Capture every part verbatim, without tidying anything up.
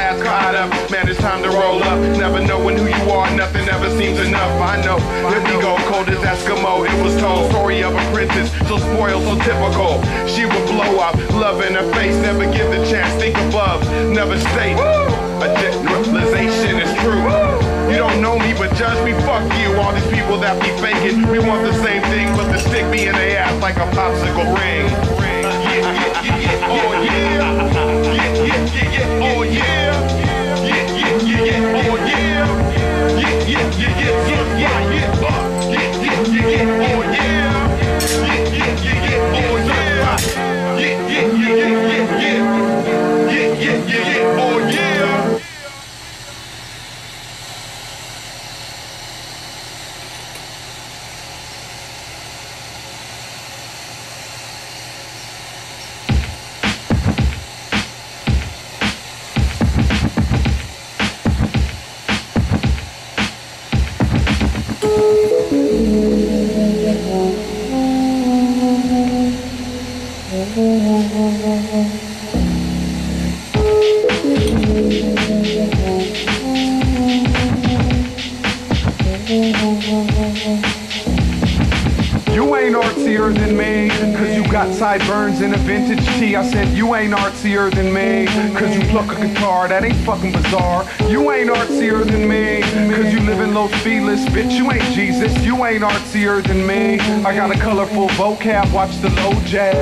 ass caught up. Man, it's time to roll up. Never knowing who you are, nothing ever seems enough. I know, let me go cold as Eskimo. It was told, story of a princess, so spoiled, so typical. She would blow up, love in her face, never give the chance, think above, never state. A generalization is true. You don't know me, but judge me, fuck you. All these people that be faking, we want the same thing, but the stick be in their ass like a popsicle ring. Yeah, yeah, yeah, yeah, oh yeah. Yeah, yeah, yeah, yeah, oh yeah. Yeah, yeah, yeah, yeah, oh yeah. Yeah, yeah, yeah, yeah, yeah, yeah, yeah, uh. Yeah, yeah, yeah, yeah, oh yeah. Yeah, yeah, yeah, yeah, oh yeah. Yeah, yeah, yeah, yeah, yeah, yeah. Yeah, yeah, yeah, yeah, oh yeah. You ain't artsier than me, cause you got sideburns and a vintage tee. I said you ain't artsier than me, cause you pluck a guitar, that ain't fucking bizarre. You ain't artsier than me, cause you live in Los Feliz, bitch, you ain't Jesus. You ain't artsier than me, I got a colorful vocab, watch the low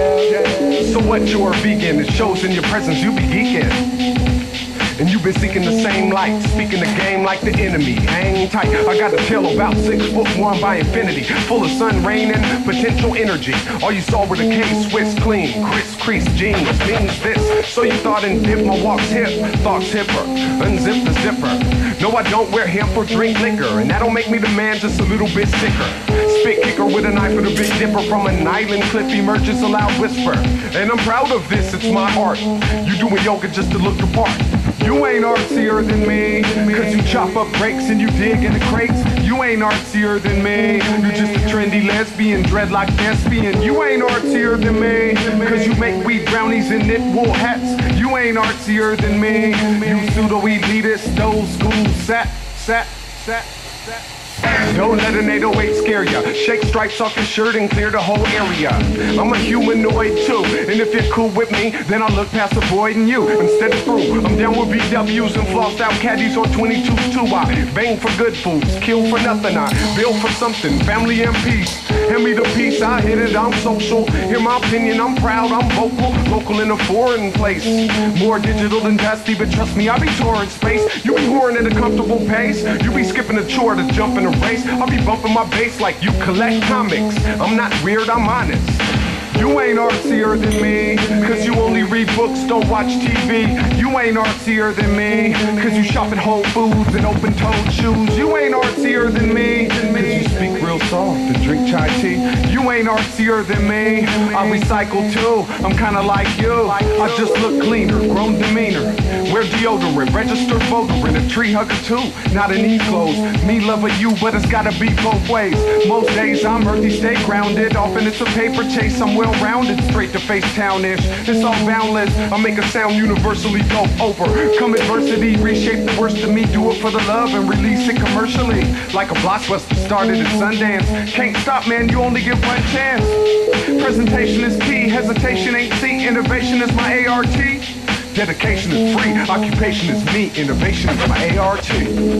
jazz. So what, you're a vegan, it shows in your presence, you be geeking. And you've been seeking the same light, speaking the game like the enemy. Hang tight, I got a tail about six foot one by infinity, full of sun, rain, and potential energy. All you saw were the K-Swiss clean, Chris crease jeans, means this. So you thought and dip my walks hip, thoughts hipper, unzip the zipper. No, I don't wear hemp or drink liquor, and that don't make me the man, just a little bit sicker. Spit kicker with a knife and a big dipper from an island cliff emerges a loud whisper. And I'm proud of this, it's my art. You doing yoga just to look the part. You ain't artsier than me, cause you chop up breaks and you dig in the crates. You ain't artsier than me, you just a trendy lesbian, dreadlock thespian. You ain't artsier than me, cause you make weed brownies and knit wool hats. You ain't artsier than me, you pseudo-elitist, old school sat, sat, sat, sat. Don't let an eight oh eight scare ya. Shake stripes off your shirt and clear the whole area. I'm a humanoid too, and if you're cool with me, then I'll look past avoiding you instead of through. I'm down with B Ws and flossed out caddies on twenty-twos too. I bang for good foods, kill for nothing. I build for something, family and peace. Hand me the peace, I hit it, I'm social. Hear my opinion, I'm proud, I'm vocal. Local in a foreign place. More digital than dusty, but trust me, I be touring space. You be whoring at a comfortable pace. You be skipping a chore to jump in a race. I'll be bumping my bass like you collect comics. I'm not weird, I'm honest. You ain't artsier than me, cause you only read books, don't watch T V. You ain't artsier than me, cause you shop at Whole Foods and open-toed shoes. You ain't artsier than me, cause you speak real soft and drink chai tea. You ain't artsier than me, I recycle too, I'm kinda like you. I just look cleaner, grown demeanor. Wear deodorant, registered voter, and a tree hugger too. Not in these clothes, me love of you, but it's gotta be both ways. Most days I'm earthy, stay grounded, often it's a paper chase, I'm well-rounded, straight to face town-ish. It's all boundless, I make a sound universally go over. Come adversity, reshape the worst of me, do it for the love and release it commercially. Like a blockbuster started at Sundance. Can't stop, man, you only get one chance. Presentation is key, hesitation ain't C, innovation is my A R T. Dedication is free, occupation is me, innovation is my A R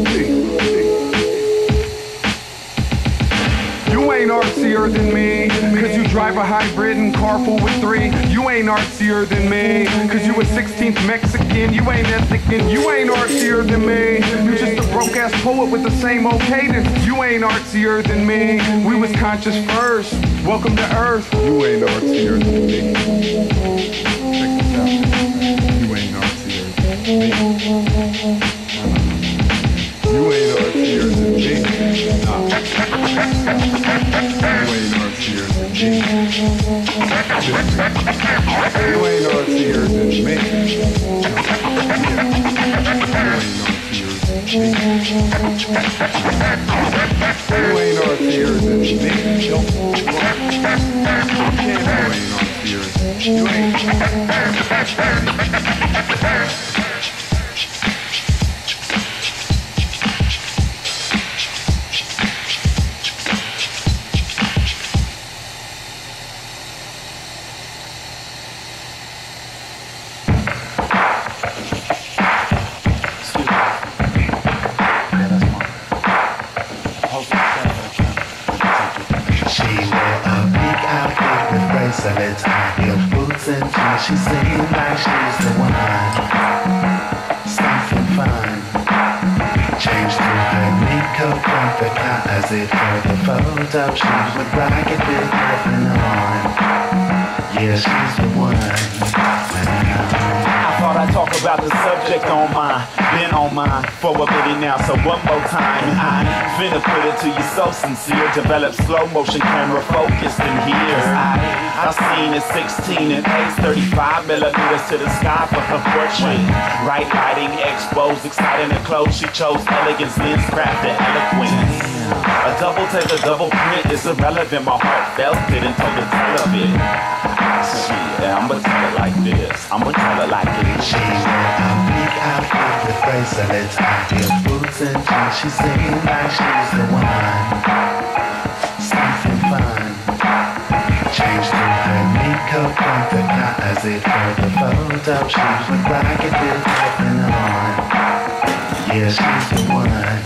T. You ain't artsier than me, cause you drive a hybrid and carpool with three. You ain't artsier than me, cause you a sixteenth Mexican. You ain't ethnic and you ain't artsier than me. You just a broke ass poet with the same old cadence. You ain't artsier than me, we was conscious first. Welcome to Earth. You ain't artsier than me. Check this out. You ain't artsier than me. You ain't artsier than me. Nah. You ain't artsier than me. You ain't artsier than me. You ain't artsier than me. You ain't artsier than me. You ain't. comfort as it for the photo. She would rock it with nothing on. Yeah, she's the one. I thought I'd talk about the subject on mine. Been on mine for a minute now, so one more time. I finna put it to you so sincere. Develop slow motion camera focused in here. I, I seen it sixteen and eight, thirty-five millimeters to the sky for her portrait. Right lighting, exposed, exciting and close. She chose elegance, lens craft, and eloquence. A double take, a double print is irrelevant. My heart felt it and told the tell of it. Shit, I'ma tell it like this. I'ma tell it like it. She wore a big outfit with bracelets, high heel boots and jeans. She seemed like she's the one. Something fun. Changed to her mink coat from the closet for the photo. She would rock it with nothing on. Yeah, she's the one.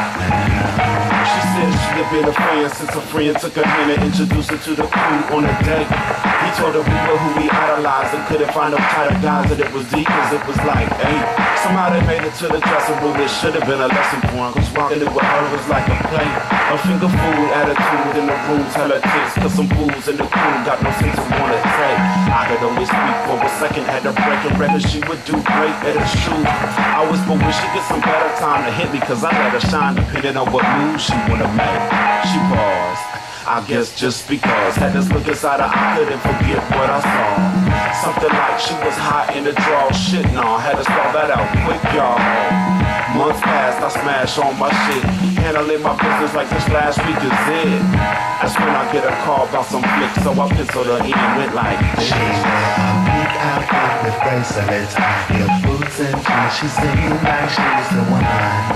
She said she had been a friend since a friend took her hand and introduced her to the crew on a date. He told her we were who we idolized and couldn't find no tighter guys, that it was deep cause it was like, hey, somehow they made it to the dressing room. It should have been a lesson for him, cause walking it with her was like a play. A finger food attitude in the room, tell her tits, cause some fools in the crew got no sense of wanna take. I could only speak for a second, had to break a record, she would do great at a shoot. I was but wish she get some better time to hit me, cause I let her shine depending on what move she wanna make. She paused, I guess just because. Had this look inside her, I couldn't forget what I saw. Something like she was hot in the draw, shit nah, had to spell that out quick, y'all. Months passed, I smashed on my shit, handling my business like this last week is it. That's when I get a call about some flicks, so I penciled her in and went like this. She wore a big outfit with bracelets, high heel boots and jeans. She seemed like she's the one.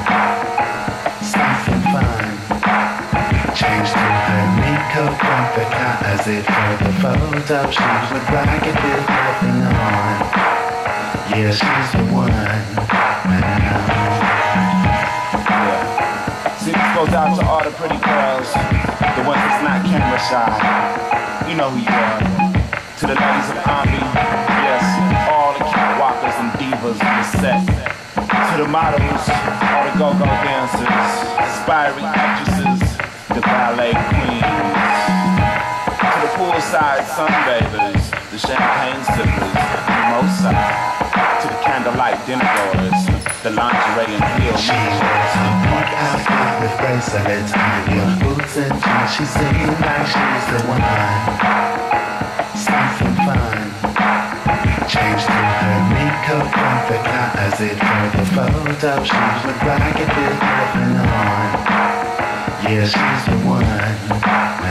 Something fun. Changed to her mink coat from the closet for the photo. She would rock it with nothing on. Yeah, she's the one. Yeah. See, this goes out to all the pretty girls, the ones that's not camera shy. You know who you are. To the ladies of Ambi, yes, all the catwalkers and divas on the set. To the models, all the go-go dancers, aspiring actresses, the ballet queens. To the poolside sunbathers, the champagne sippers, the mimosa. To the candlelight dinner goers, the lingerie and heel. She wears a pink outfit with bracelets, high heel boots and jeans. She seemed like she's the one. Something fun. Changed to her mink coat from the closet for the photo. She would rock it with nothing on. Yeah, she's the one.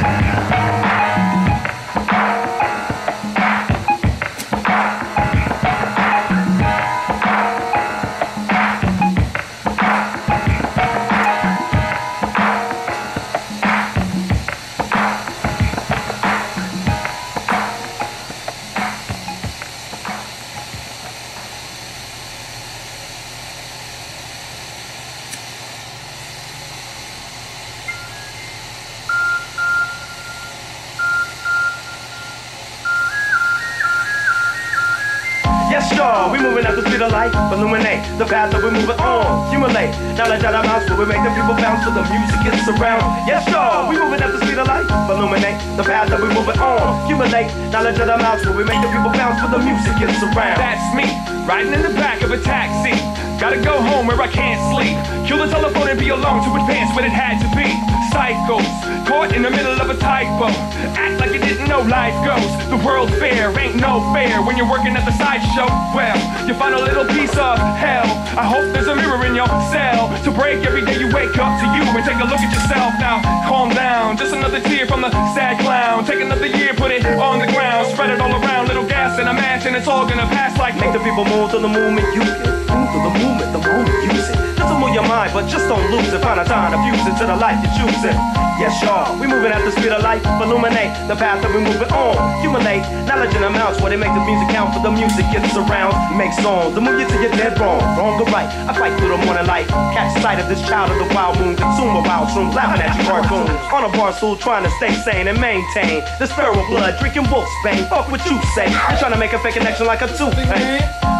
We moving at the speed of light, illuminate the path that we're moving on. Accumulate knowledge out of mouths where we make the people bounce till the music gets around. Yes, y'all, we moving at the speed of light, illuminate the path that we're moving on. Accumulate knowledge out of mouths where we make the people bounce till the music gets around. That's me, riding in the back of a taxi. Gotta go home where I can't sleep. Kill the telephone and be alone to advance when it had to be. Cycles, caught in the middle of a typo. Act like you didn't know life goes. The world's fair, ain't no fair when you're working at the sideshow. Well, you find a little piece of hell. I hope there's a mirror in your cell to break every day you wake up to you and take a look at yourself. Now, calm down, just another tear from the sad clown. Take another year, put it on the ground, spread it all around, little gas and imagine it's all gonna pass like. Make the people move to the movement you can. Move to the movement, the moment use it. Just to move your mind, but just don't lose it. Find a time to fuse it to the life you're choosing. Yes, y'all, we moving at the speed of light. Illuminate the path that we're moving on. Accumulate knowledge in amounts where they make the music count. For the music gets around, make songs to move you to your dead wrong, wrong or right. I fight through the morning light, catch sight of this child of the wild moon. Consume a wild shroom, laughing at you cartoons. On a bar stool, trying to stay sane and maintain this feral blood, drinking wolf's bane. Fuck what you say, you're trying to make a fake connection like a toothpaste.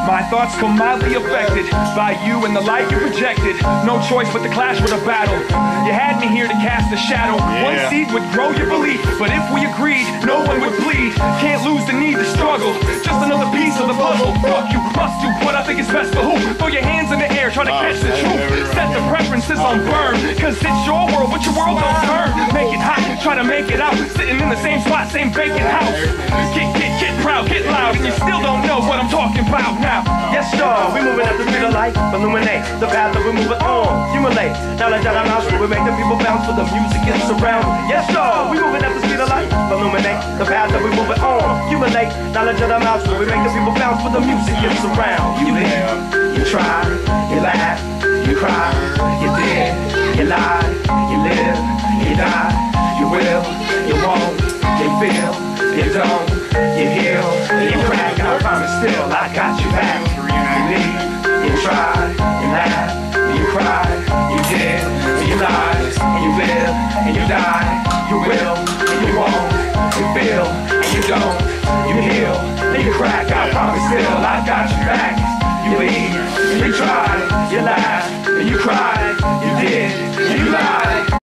My thoughts come mildly affected by you and the light you projected. No choice but to clash with a battle. You had me here to cast a shadow. Yeah. One seed would grow your belief, but if we agreed, no one would bleed. Can't lose the need to struggle. Just another piece of the puzzle. Fuck you, must do what I think is best for who. Throw your hands in the air, try to Oh, catch the that's truth. very right. Set the preferences on burn. Cause it's your world, but your world don't turn. Make it hot, try to make it out. Sitting in the same spot, same vacant house. Get, get, get proud, get loud, and you still don't know what I'm talking about now. Yes, y'all, we moving at the speed of light. Illuminate the path that we're moving on. Accumulate knowledge out of mouths, we make the people bounce with the music gets around. Yes, y'all, we moving at the speed of light. Illuminate the path that we're moving on. Accumulate knowledge out of mouths, we make the people bounce with the music gets around. You live, you try, you laugh, you cry, you did, you lie, you live, you die, you will, you won't, you feel, you don't, you heal, you crack. I promise still I got you back. You leave, you try, you laugh, you cry, you did, you lie, and you live, and you die, you will, and you won't, you feel, and you don't, you heal, and you crack. I promise still I got you back. You leave, you try, you laugh, and you cry, you did, you lie,